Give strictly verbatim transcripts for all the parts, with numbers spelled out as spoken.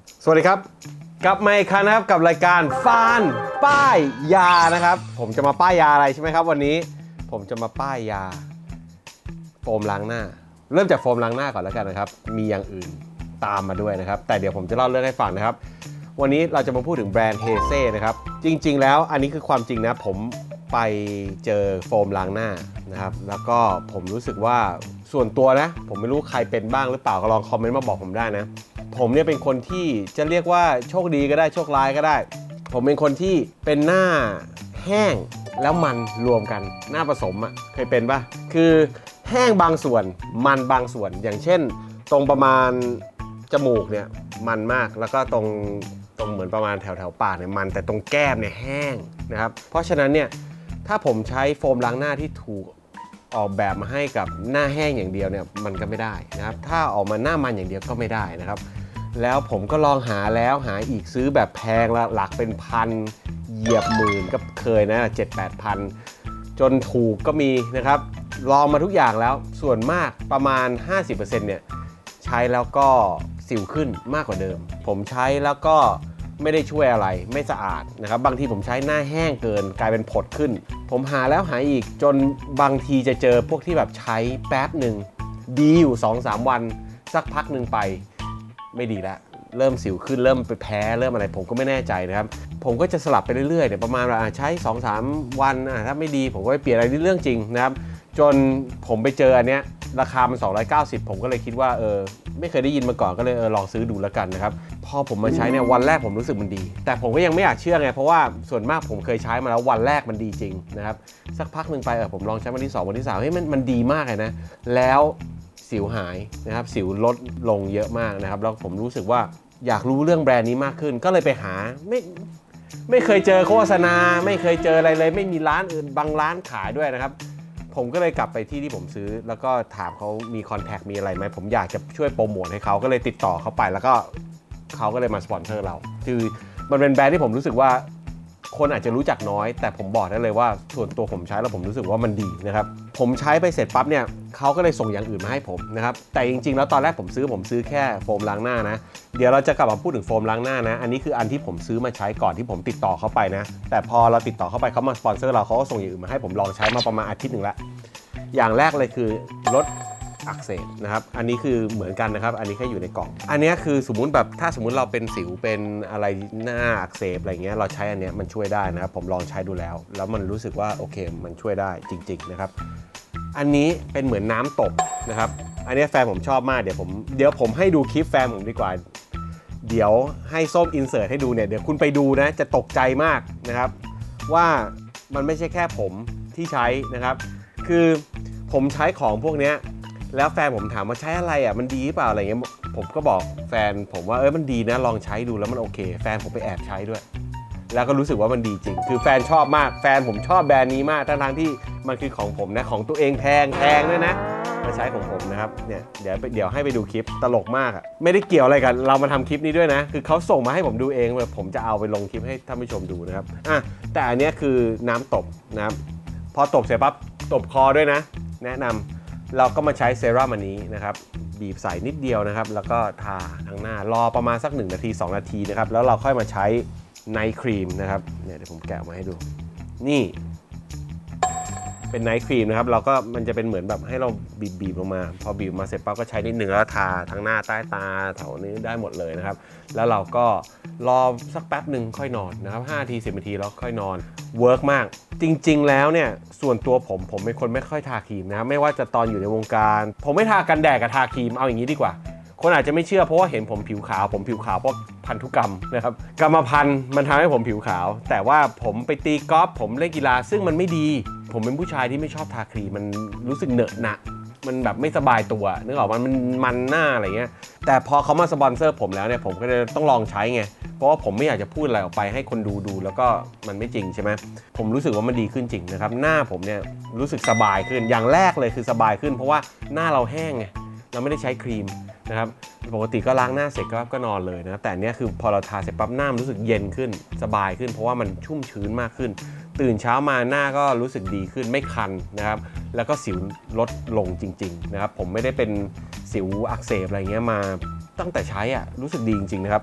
สวัสดีครับกลับมาอีกครั้งนะครับกับรายการฟานป้ายยานะครับผมจะมาป้ายยาอะไรใช่ไหมครับวันนี้ผมจะมาป้ายยาโฟมล้างหน้าเริ่มจากโฟมล้างหน้าก่อนแล้วกันนะครับมีอย่างอื่นตามมาด้วยนะครับแต่เดี๋ยวผมจะเล่าเรื่องให้ฟังนะครับวันนี้เราจะมาพูดถึงแบรนด์เฮเซ่นะครับจริงๆแล้วอันนี้คือความจริงนะผมไปเจอโฟมล้างหน้านะครับแล้วก็ผมรู้สึกว่าส่วนตัวนะผมไม่รู้ใครเป็นบ้างหรือเปล่าก็ลองคอมเมนต์มาบอกผมได้นะผมเนี่ยเป็นคนที่จะเรียกว่าโชคดีก็ได้โชคร้ายก็ได้ผมเป็นคนที่เป็นหน้าแห้งแล้วมันรวมกันหน้าผสมอ่ะเคยเป็นปะคือแห้งบางส่วนมันบางส่วนอย่างเช่นตรงประมาณจมูกเนี่ยมันมากแล้วก็ตรงตรงเหมือนประมาณแถวแถวปากเนี่ยมันแต่ตรงแก้มเนี่ยแห้งนะครับเพราะฉะนั้นเนี่ยถ้าผมใช้โฟมล้างหน้าที่ถูกออกแบบมาให้กับหน้าแห้งอย่างเดียวเนี่ยมันก็ไม่ได้นะครับถ้าออกมาหน้ามันอย่างเดียวก็ไม่ได้นะครับแล้วผมก็ลองหาแล้วหาอีกซื้อแบบแพงละหลักเป็นพันเหยียบหมื่นก็เคยนะเจ็ดแปดพันจนถูกก็มีนะครับลองมาทุกอย่างแล้วส่วนมากประมาณ ห้าสิบเปอร์เซ็นต์ เนี่ยใช้แล้วก็สิวขึ้นมากกว่าเดิมผมใช้แล้วก็ไม่ได้ช่วยอะไรไม่สะอาดนะครับบางทีผมใช้หน้าแห้งเกินกลายเป็นผดขึ้นผมหาแล้วหาอีกจนบางทีจะเจอพวกที่แบบใช้แป๊บหนึ่งดีอยู่ สองสาม วันสักพักหนึ่งไปไม่ดีแล้วเริ่มสิวขึ้นเริ่มไปแพ้เริ่มอะไรผมก็ไม่แน่ใจนะครับผมก็จะสลับไปเรื่อยๆเนี่ยประมาณว่าใช้ สองสาม วันถ้าไม่ดีผมก็ไปเปลี่ยนอะไรนี่เรื่องจริงนะครับจนผมไปเจออันเนี้ยราคามันสองร้อยเก้าสิบผมก็เลยคิดว่าเออไม่เคยได้ยินมาก่อนก็เลยเออลองซื้อดูแล้วกันนะครับพอผมมาใช้เนี่ยวันแรกผมรู้สึกมันดีแต่ผมก็ยังไม่อยากเชื่อไงเพราะว่าส่วนมากผมเคยใช้มาแล้ววันแรกมันดีจริงนะครับสักพักหนึ่งไปเออผมลองใช้วันที่สองวันที่สามเฮ้ยมันมันดีมากเลยนะแล้วสิวหายนะครับสิวลดลงเยอะมากนะครับแล้วผมรู้สึกว่าอยากรู้เรื่องแบรนด์นี้มากขึ้นก็เลยไปหาไม่ไม่เคยเจอโฆษณาไม่เคยเจออะไรเลยไม่มีร้านอื่นบางร้านขายด้วยนะครับผมก็เลยกลับไปที่ที่ผมซื้อแล้วก็ถามเขามีคอนแทคมีอะไรไหมผมอยากจะช่วยโปรโมทให้เขาก็เลยติดต่อเขาไปแล้วก็เขาก็เลยมาสปอนเซอร์เราคือมันเป็นแบรนด์ที่ผมรู้สึกว่าคนอาจจะรู้จักน้อยแต่ผมบอกได้เลยว่าส่วนตัวผมใช้แล้วผมรู้สึกว่ามันดีนะครับผมใช้ไปเสร็จปั๊บเนี่ยเขาก็เลยส่งอย่างอื่นมาให้ผมนะครับแต่จริงๆแล้วตอนแรกผมซื้อผมซื้อแค่โฟมล้างหน้านะเดี๋ยวเราจะกลับมาพูดถึงโฟมล้างหน้านะอันนี้คืออันที่ผมซื้อมาใช้ก่อนที่ผมติดต่อเขาไปนะแต่พอเราติดต่อเข้าไปเขามาสปอนเซอร์เราเขาก็ส่งอย่างอื่นมาให้ผมลองใช้มาประมาณอาทิตย์หนึ่งแล้วอย่างแรกเลยคือลดอักเสบนะครับอันนี้คือเหมือนกันนะครับอันนี้แค่อยู่ในกล่องอันนี้คือสมมุติแบบถ้าสมมุติเราเป็นสิวเป็นอะไรหน้าอักเสบอะไรเงี้ยเราใช้อันนี้มันช่วยได้นะครับผมลองใช้ดูแล้วแล้วมันรู้สึกว่าโอเคมันช่วยได้จริงๆนะครับอันนี้เป็นเหมือนน้ำตบนะครับอันนี้แฟนผมชอบมากเดี๋ยวผมเดี๋ยวผมให้ดูคลิปแฟนผมดีกว่าเดี๋ยวให้ส้มอินเสิร์ตให้ดูเนี่ยเดี๋ยวคุณไปดูนะจะตกใจมากนะครับว่ามันไม่ใช่แค่ผมที่ใช้นะครับคือผมใช้ของพวกนี้แล้วแฟนผมถามว่าใช้อะไรอ่ะมันดีหรือเปล่าอะไรเงี้ยผมก็บอกแฟนผมว่าเออมันดีนะลองใช้ดูแล้วมันโอเคแฟนผมไปแอบใช้ด้วยแล้วก็รู้สึกว่ามันดีจริงคือแฟนชอบมากแฟนผมชอบแบรนด์นี้มากทั้งที่มันคือของผมนะของตัวเองแพงแพงด้วยนะมาใช้ของผมนะครับเนี่ยเดี๋ยวเดี๋ยวให้ไปดูคลิปตลกมากอ่ะไม่ได้เกี่ยวอะไรกันเรามาทำคลิปนี้ด้วยนะคือเขาส่งมาให้ผมดูเองเลยผมจะเอาไปลงคลิปให้ท่านผู้ชมดูนะครับอ่ะแต่อันนี้คือน้ำตบนะครับพอตบเสร็จปั๊บตบคอด้วยนะแนะนำเราก็มาใช้เซรั่มอันนี้นะครับบีบใส่นิดเดียวนะครับแล้วก็ทาทั้งหน้ารอประมาณสักหนึ่งนาทีสองนาทีนะครับแล้วเราค่อยมาใช้ไนท์ครีมนะครับเนี่ยเดี๋ยวผมแกะมาให้ดูนี่เป็นไนท์ครีมนะครับเราก็มันจะเป็นเหมือนแบบให้เราบีบบีบลงมาพอบีบมาเสร็จปั๊บก็ใช้นิดหนึ่งแล้วทาทั้งหน้าใต้ตาแถวนี้ได้หมดเลยนะครับแล้วเราก็รอสักแป๊บหนึ่งค่อยนอนนะครับห้านาทีสิบนาทีแล้วค่อยนอนเวิร์กมากจริงๆแล้วเนี่ยส่วนตัวผมผมเป็นคนไม่ค่อยทาครีมนะครับไม่ว่าจะตอนอยู่ในวงการผมไม่ทากันแดดกับทาครีมเอาอย่างนี้ดีกว่าคนอาจจะไม่เชื่อเพราะว่าเห็นผมผิวขาวผมผิวขาวเพราะพันธุกรรมนะครับกรรมพันธุ์มันทำให้ผมผิวขาวแต่ว่าผมไปตีกอล์ฟผมเล่นกีฬาซึ่งมันไม่ดีผมเป็นผู้ชายที่ไม่ชอบทาครีมมันรู้สึกเหนอะหนะมันแบบไม่สบายตัวนึกออกมันมันหน้าอะไรเงี้ยแต่พอเขามาสปอนเซอร์ผมแล้วเนี่ยผมก็เลยต้องลองใช้ไงเพราะว่าผมไม่อยากจะพูดอะไรออกไปให้คนดูดูแล้วก็มันไม่จริงใช่ไหมผมรู้สึกว่ามันดีขึ้นจริงนะครับหน้าผมเนี่ยรู้สึกสบายขึ้นอย่างแรกเลยคือสบายขึ้นเพราะว่าหน้าเราแห้งไงเราไม่ได้ใช้ครีมนะครับปกติก็ล้างหน้าเสร็จก็ก็นอนเลยนะแต่เนี้ยคือพอเราทาเสร็จปั๊บหน้ามันรู้สึกเย็นขึ้นสบายขึ้นเพราะว่ามันชุ่มชื้นมากขึ้นตื่นเช้ามาหน้าก็รู้สึกดีขึ้นไม่คันนะครับแล้วก็สิวลดลงจริงๆนะครับผมไม่ได้เป็นสิวอักเสบอะไรเงี้ยมาตั้งแต่ใช้อ่ะรู้สึกดีจริงๆนะครับ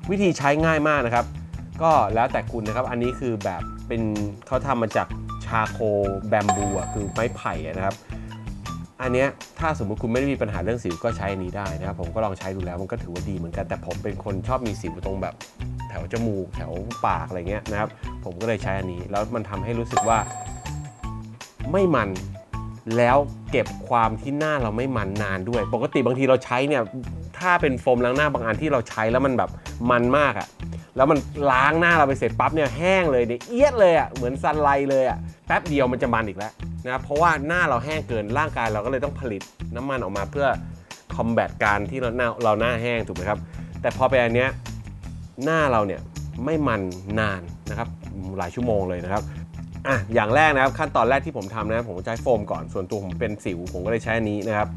วิธีใช้ง่ายมากนะครับก็แล้วแต่คุณนะครับอันนี้คือแบบเป็นเขาทำมาจากชาโคแบมบูอ่ะคือไม้ไผ่นะครับอันเนี้ยถ้าสมมุติคุณไม่ได้มีปัญหาเรื่องสิวก็ใช้อันนี้ได้นะครับผมก็ลองใช้ดูแล้วมันก็ถือว่าดีเหมือนกันแต่ผมเป็นคนชอบมีสิวตรงแบบแถวจมูกแถวปากอะไรเงี้ยนะครับผมก็เลยใช้อันนี้แล้วมันทำให้รู้สึกว่าไม่มันแล้วเก็บความที่หน้าเราไม่มันนานด้วยปกติบางทีเราใช้เนี่ยถ้าเป็นโฟมล้างหน้าบางอันที่เราใช้แล้วมันแบบมันมากอะแล้วมันล้างหน้าเราไปเสร็จปั๊บเนี่ยแห้งเลยเนี่ยเอียดเลยอะเหมือนซันไลท์เลยอะแป๊บเดียวมันจะมันอีกแล้วนะเพราะว่าหน้าเราแห้งเกินร่างกายเราก็เลยต้องผลิตน้ำมันออกมาเพื่อคอมแบทการที่เราหน้าเราหน้าแห้งถูกไหมครับแต่พอเป็นอันเนี้ยหน้าเราเนี่ยไม่มันนานนะครับหลายชั่วโมงเลยนะครับอ่ะอย่างแรกนะครับขั้นตอนแรกที่ผมทำนะผมใช้โฟมก่อนส่วนตัวผมเป็นสิวผมก็เลยใช้อันนี้นะครับ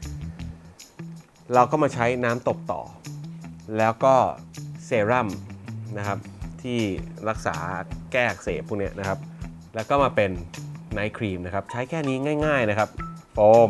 เราก็มาใช้น้ำตบต่อแล้วก็เซรั่มนะครับที่รักษาแก้อักเสบพวกนี้นะครับแล้วก็มาเป็นไนท์ครีมนะครับใช้แค่นี้ง่ายๆนะครับโฟม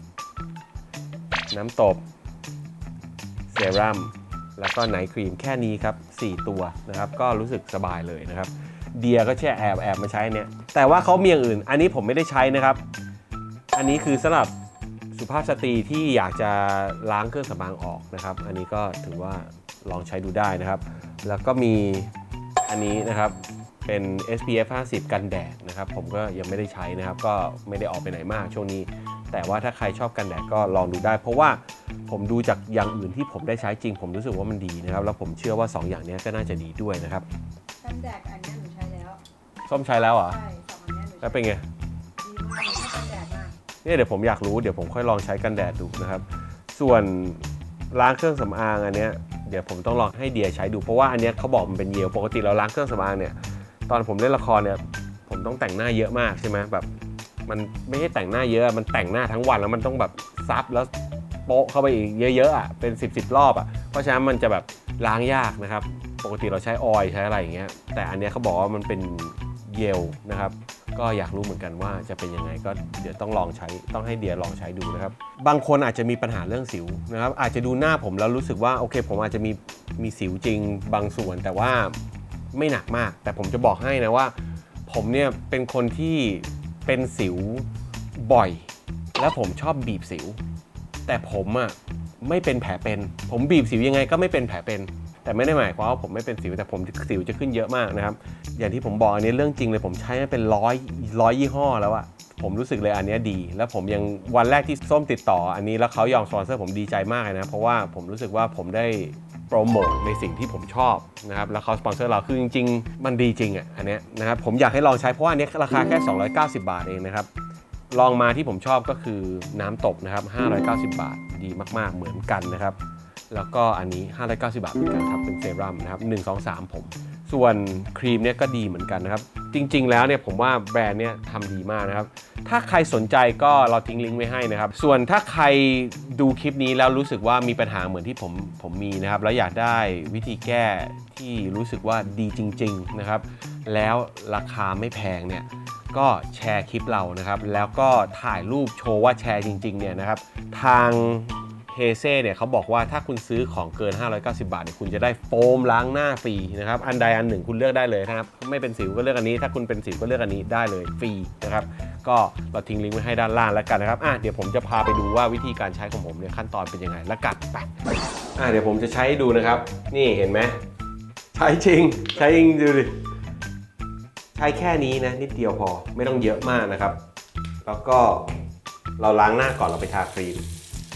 น้ำตบเซรั่มแล้วก็ไนท์ครีมแค่นี้ครับสี่ตัวนะครับก็รู้สึกสบายเลยนะครับเดียก็แช่แอบแอบมาใช้เนี่ยแต่ว่าเขามีอย่างอื่นอันนี้ผมไม่ได้ใช้นะครับอันนี้คือสำหรับสุภาพสตรีที่อยากจะล้างเครื่องสำอางออกนะครับอันนี้ก็ถือว่าลองใช้ดูได้นะครับแล้วก็มีอันนี้นะครับเป็น เอส พี เอฟ ห้าสิบ กันแดดนะครับผมก็ยังไม่ได้ใช้นะครับก็ไม่ได้ออกไปไหนมากช่วงนี้แต่ว่าถ้าใครชอบกันแดดก็ลองดูได้เพราะว่าผมดูจากอย่างอื่นที่ผมได้ใช้จริงผมรู้สึกว่ามันดีนะครับแล้วผมเชื่อว่าสองอย่างนี้ก็น่าจะดีด้วยนะครับกันแดดอันนี้หนูใช้แล้วส้มใช้แล้วเหรอใช่สองอันนี้หนูแล้วเป็นไงดีมากชอบกันแดดมากเนี่ยเดี๋ยวผมอยากรู้เดี๋ยวผมค่อยลองใช้กันแดดดูนะครับส่วนล้างเครื่องสำอางอันเนี้ยเดี๋ยวผมต้องลองให้เดียใช้ดูเพราะว่าอันเนี้ยเขาบอกมันเป็นเยลปกติเราล้างเครื่องสำอางเนี่ยตอนผมเล่นละครเนี่ยผมต้องแต่งหน้าเยอะมากใช่ไหมแบบมันไม่ใช่แต่งหน้าเยอะมันแต่งหน้าทั้งวันแล้วมันต้องแบบซับแล้วโป๊ะเข้าไปอีกเยอะๆอ่ะเป็นสิบสิบรอบอ่ะเพราะฉะนั้นมันจะแบบล้างยากนะครับปกติเราใช้ออยล์ใช้อะไรอย่างเงี้ยแต่อันเนี้ยเขาบอกว่ามันเป็นเยลนะครับก็อยากรู้เหมือนกันว่าจะเป็นยังไงก็เดี๋ยวต้องลองใช้ต้องให้เดียลองใช้ดูนะครับบางคนอาจจะมีปัญหาเรื่องสิวนะครับอาจจะดูหน้าผมแล้วรู้สึกว่าโอเคผมอาจจะมีมีสิวจริงบางส่วนแต่ว่าไม่หนักมากแต่ผมจะบอกให้นะว่าผมเนี่ยเป็นคนที่เป็นสิวบ่อยและผมชอบบีบสิวแต่ผมอ่ะไม่เป็นแผลเป็นผมบีบสิวยังไงก็ไม่เป็นแผลเป็นแต่ไม่ได้หมายความว่าผมไม่เป็นสิวแต่ผมสิวจะขึ้นเยอะมากนะครับอย่างที่ผมบอกอันนี้เรื่องจริงเลยผมใช้เป็นร้อยร้อยยี่ห้อแล้วอะผมรู้สึกเลยอันนี้ดีแล้วผมยังวันแรกที่ส้มติดต่ออันนี้แล้วเขายอมสปอนเซอร์ผมดีใจมากเลยนะเพราะว่าผมรู้สึกว่าผมได้โปรโมทในสิ่งที่ผมชอบนะครับแล้วเขาสปอนเซอร์เราคือจริงๆมันดีจริงอ่ะอันนี้นะครับผมอยากให้ลองใช้เพราะว่าอันนี้ราคาแค่สองร้อยเก้าสิบบาทเองนะครับลองมาที่ผมชอบก็คือน้ำตบนะครับห้าร้อยเก้าสิบบาทดีมากๆเหมือนกันนะครับแล้วก็อันนี้ห้าร้อยเก้าสิบบาทเหมือนกันครับเป็นเซรั่มนะครับหนึ่ง สอง สามผมส่วนครีมเนี่ยก็ดีเหมือนกันนะครับจริงๆแล้วเนี่ยผมว่าแบรนด์เนี่ยทำดีมากนะครับถ้าใครสนใจก็เราทิ้งลิงก์ไว้ให้นะครับส่วนถ้าใครดูคลิปนี้แล้วรู้สึกว่ามีปัญหาเหมือนที่ผมผมมีนะครับแล้วอยากได้วิธีแก้ที่รู้สึกว่าดีจริงๆนะครับแล้วราคาไม่แพงเนี่ยก็แชร์คลิปเรานะครับแล้วก็ถ่ายรูปโชว์ว่าแชร์จริงๆเนี่ยนะครับทางเฮเซ่เนี่ยเขาบอกว่าถ้าคุณซื้อของเกินห้าร้อยเก้าสิบบาทเนี่ยคุณจะได้โฟมล้างหน้าฟรีนะครับอันใดอันหนึ่งคุณเลือกได้เลยนะครับไม่เป็นสิวก็เลือกอันนี้ถ้าคุณเป็นสิวก็เลือกอันนี้ได้เลยฟรีนะครับก็เราทิ้งลิงก์ไว้ให้ด้านล่างแล้วกันนะครับอ่ะเดี๋ยวผมจะพาไปดูว่าวิธีการใช้ของผมเนี่ยขั้นตอนเป็นยังไงแล้วกันไปอ่ะเดี๋ยวผมจะใช้ดูนะครับนี่เห็นไหมใช้จริงใช้จริงดูดิใช้แค่นี้นะนิดเดียวพอไม่ต้องเยอะมากนะครับแล้วก็เราล้างหน้าก่อนเราไปทาครีม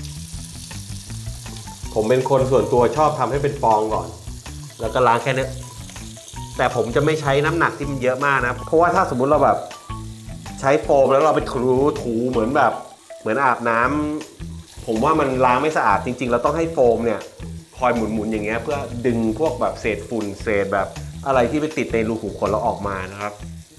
ผมเป็นคนส่วนตัวชอบทำให้เป็นฟองก่อนแล้วก็ล้างแค่นี้แต่ผมจะไม่ใช้น้ำหนักที่มันเยอะมากนะเพราะว่าถ้าสมมุติเราแบบใช้โฟมแล้วเราไปถูถูเหมือนแบบเหมือนอาบน้ำผมว่ามันล้างไม่สะอาดจริงๆเราต้องให้โฟมเนี่ยคอยหมุนๆอย่างเงี้ยเพื่อดึงพวกแบบเศษฝุ่นเศษแบบอะไรที่ไปติดในรูขุมขนเราออกมานะครับ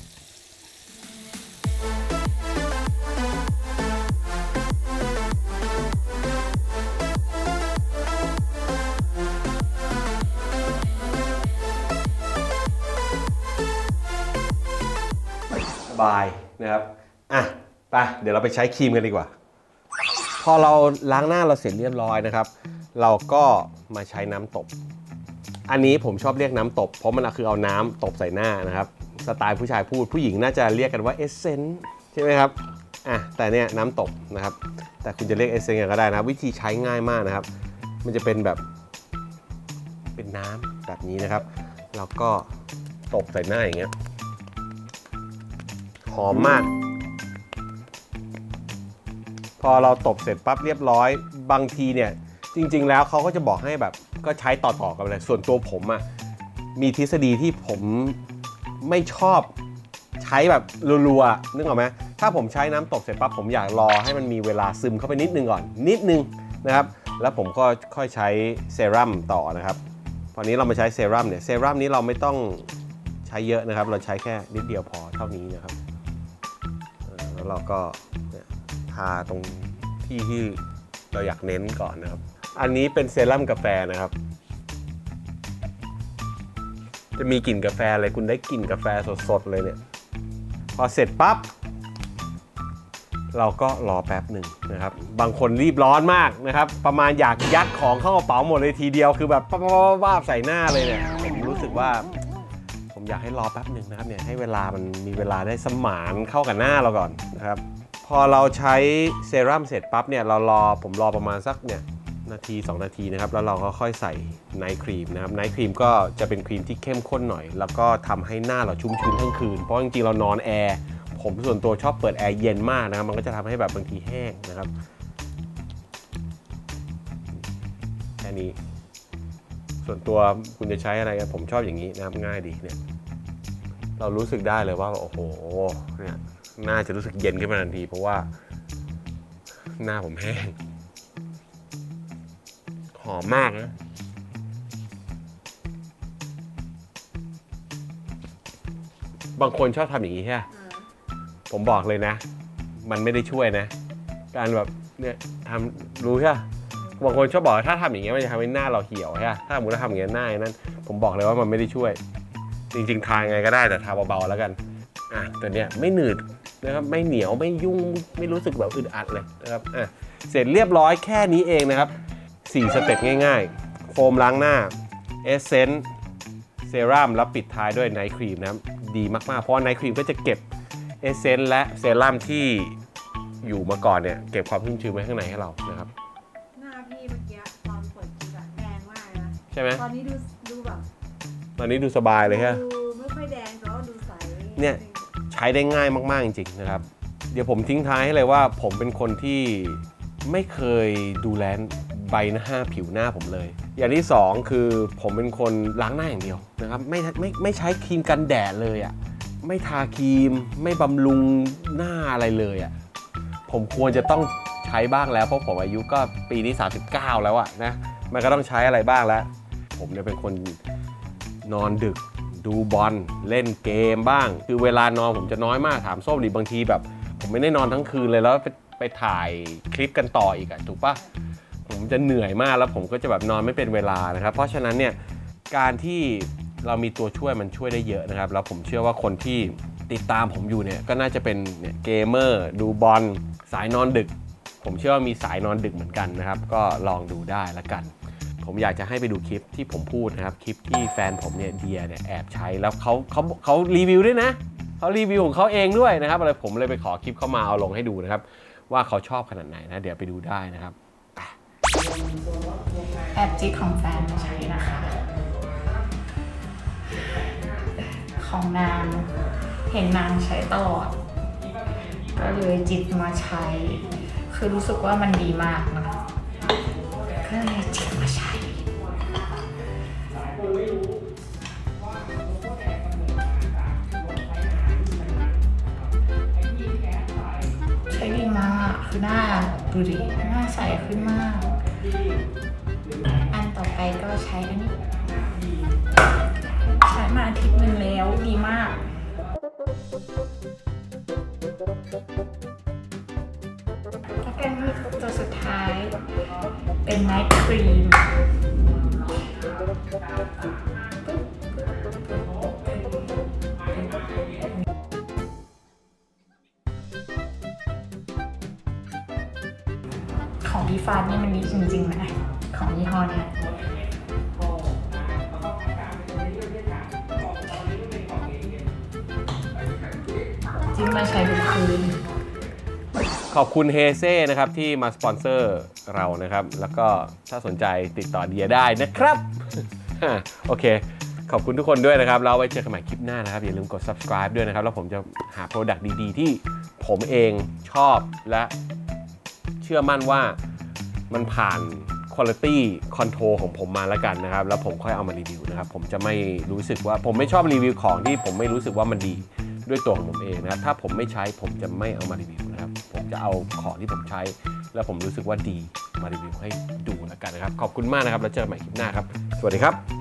บายนะครับอ่ะไปเดี๋ยวเราไปใช้ครีมกันดีกว่าพอเราล้างหน้าเราเสร็จเรียบร้อยนะครับเราก็มาใช้น้ำตบอันนี้ผมชอบเรียกน้ำตบเพราะมันคือเอาน้ำตบใส่หน้านะครับสไตล์ผู้ชายพูดผู้หญิงน่าจะเรียกกันว่าเอเซนส์ใช่ไหมครับอ่ะแต่เนี่ยน้ำตบนะครับแต่คุณจะเรียกเอเซนส์ก็ได้นะวิธีใช้ง่ายมากนะครับมันจะเป็นแบบเป็นน้ำแบบนี้นะครับแล้วก็ตบใส่หน้าอย่างเงี้ยหอมมากพอเราตบเสร็จปั๊บเรียบร้อยบางทีเนี่ยจริงๆแล้วเขาก็จะบอกให้แบบก็ใช้ต่อๆกันเลยส่วนตัวผมอะมีทฤษฎีที่ผมไม่ชอบใช้แบบรัวๆนึกออกไหมถ้าผมใช้น้ำตบเสร็จปั๊บผมอยากรอให้มันมีเวลาซึมเข้าไปนิดนึงก่อนนิดนึงนะครับแล้วผมก็ค่อยใช้เซรั่มต่อนะครับตอนนี้เรามาใช้เซรั่มเนี่ยเซรั่มนี้เราไม่ต้องใช้เยอะนะครับเราใช้แค่นิดเดียวพอเท่านี้นะครับแล้วเราก็ทาตรงที่ที่เราอยากเน้นก่อนนะครับอันนี้เป็นเซรั่มกาแฟนะครับจะมีกลิ่นกาแฟเลยคุณได้กลิ่นกาแฟสดๆเลยเนี่ยพอเสร็จปั๊บเราก็รอแป๊บหนึ่งนะครับบางคนรีบร้อนมากนะครับประมาณอยากยัดของเข้ากระเป๋าหมดเลยทีเดียวคือแบบว้าบใส่หน้าเลยเนี่ยผมรู้สึกว่าผมอยากให้รอแป๊บหนึ่งนะครับเนี่ยให้เวลามันมีเวลาได้สมานเข้ากับหน้าเราก่อนนะครับพอเราใช้เซรั่มเสร็จปั๊บเนี่ยเรารอผมรอประมาณสักเนี่ยนาทีสองนาทีนะครับแล้วเราก็ค่อยใส่ไนท์ครีมนะครับไนท์ครีมก็จะเป็นครีมที่เข้มข้นหน่อยแล้วก็ทำให้หน้าเราชุ่มชื้นทั้งคืนเพราะจริงๆเรานอนแอร์ผมส่วนตัวชอบเปิดแอร์เย็นมากนะครับมันก็จะทำให้แบบบางทีแห้งนะครับแค่นี้ส่วนตัวคุณจะใช้อะไรผมชอบอย่างนี้นะครับง่ายดีเนี่ยเรารู้สึกได้เลยว่าโอ้โหเนี่ยหน้าจะรู้สึกเย็นขึ้นมาทันทีเพราะว่าหน้าผมแห้งหอมมากนะบางคนชอบทำอย่างนี้ใช่ไหมผมบอกเลยนะมันไม่ได้ช่วยนะการแบบเนี่ยทำรู้ใช่ไหมบางคนชอบบอกถ้าทำอย่างเงี้ยมันจะทำให้หน้าเราเหี่ยวใช่ไหมถ้าสมมติเราทำอย่างเงี้ยหน้านั้นผมบอกเลยว่ามันไม่ได้ช่วยจริงๆทาไงก็ได้แต่ทาเบาๆแล้วกันอ่ะตัวเนี้ยไม่หนืดนะครับไม่เหนียวไม่ยุ่งไม่รู้สึกแบบอึดอัดเลยนะครับอ่ะเสร็จเรียบร้อยแค่นี้เองนะครับสี่สเต็ปง่ายๆโฟมล้างหน้าเอสเซนส์เซรั่มแล้วปิดท้ายด้วยไนท์ครีมนะครับดีมากๆเพราะไนท์ครีมก็จะเก็บเอสเซนส์และเซรั่มที่อยู่มาก่อนเนี่ยเก็บความชุ่มชื้นไว้ข้างในให้เรานะครับหน้าพี่เมื่อกี้ตอนเปิดคลิปอะแดงมากนะใช่ไหมตอนนี้ดูดูแบบตอนนี้ดูสบายเลยใช่ไหมดูไม่ค่อยแดงแต่ว่าดูใสเนี่ยใช้ได้ง่ายมากๆจริงๆนะครับเดี๋ยวผมทิ้งท้ายให้เลยว่าผมเป็นคนที่ไม่เคยดูแลใบหน้าผิวหน้าผมเลยอย่างที่สองคือผมเป็นคนล้างหน้าอย่างเดียวนะครับไม่ไม่ไม่ใช้ครีมกันแดดเลยอ่ะไม่ทาครีมไม่บำรุงหน้าอะไรเลยอ่ะผมควรจะต้องใช้บ้างแล้วเพราะผมอายุก็ปีนี้สามสิบเก้าแล้วอ่ะนะมันก็ต้องใช้อะไรบ้างแล้วผมเนี่ยเป็นคนนอนดึกดูบอลเล่นเกมบ้างคือเวลานอนผมจะน้อยมากถามส้มดิบางทีแบบผมไม่ได้นอนทั้งคืนเลยแล้วไปไปถ่ายคลิปกันต่ออีกอะถูกปะผมจะเหนื่อยมากแล้วผมก็จะแบบนอนไม่เป็นเวลานะครับเพราะฉะนั้นเนี่ยการที่เรามีตัวช่วยมันช่วยได้เยอะนะครับแล้วผมเชื่อว่าคนที่ติดตามผมอยู่เนี่ยก็น่าจะเป็นเนี่ยเกมเมอร์ดูบอลสายนอนดึกผมเชื่อว่ามีสายนอนดึกเหมือนกันนะครับก็ลองดูได้ละกันผมอยากจะให้ไปดูคลิปที่ผมพูดนะครับคลิปที่แฟนผมเนี่ยเดียเนี่ยแอบใช้แล้วเขาเขาเขารีวิวด้วยนะเขารีวิวของเขาเองด้วยนะครับอะไรผมเลยไปขอคลิปเขามาเอาลงให้ดูนะครับว่าเขาชอบขนาดไหนนะเดี๋ยวไปดูได้นะครับแอบจิตของแฟนมาใช้นะคะของนางเห็นนางใช้ตลอดก็เลยจิตมาใช้คือรู้สึกว่ามันดีมากนะก็เลยจิตมาใช้ใช้ดีมากคือหน้าดูดิหน้าใสขึ้นมากอันต่อไปก็ใช้อันนี้ใช้มาอาทิตย์หนึ่งแล้วดีมากแล้วกันตัวสุดท้ายเป็นไนท์ครีมของดีฟานี่มันดีจริงๆนะของยี่ห้อนี้จิ้มมาใช้ทุกคืนขอบคุณเฮเซ่นะครับที่มาสปอนเซอร์เรานะครับแล้วก็ถ้าสนใจติดต่อเดียได้นะครับ โอเคขอบคุณทุกคนด้วยนะครับแล้วไว้เจอกันใหม่คลิปหน้านะครับอย่าลืมกด subscribe ด้วยนะครับแล้วผมจะหา product ดีๆที่ผมเองชอบและเชื่อมั่นว่ามันผ่าน quality control ของผมมาแล้วกันนะครับแล้วผมค่อยเอามารีวิวนะครับผมจะไม่รู้สึกว่าผมไม่ชอบรีวิวของที่ผมไม่รู้สึกว่ามันดีด้วยตัวของผมเองนะครับถ้าผมไม่ใช้ผมจะไม่เอามารีวิวนะครับผมจะเอาของที่ผมใช้แล้วผมรู้สึกว่าดีมารีวิวให้ดูแล้วกันนะครับขอบคุณมากนะครับแล้วเจอกันใหม่คลิปหน้าครับสวัสดีครับ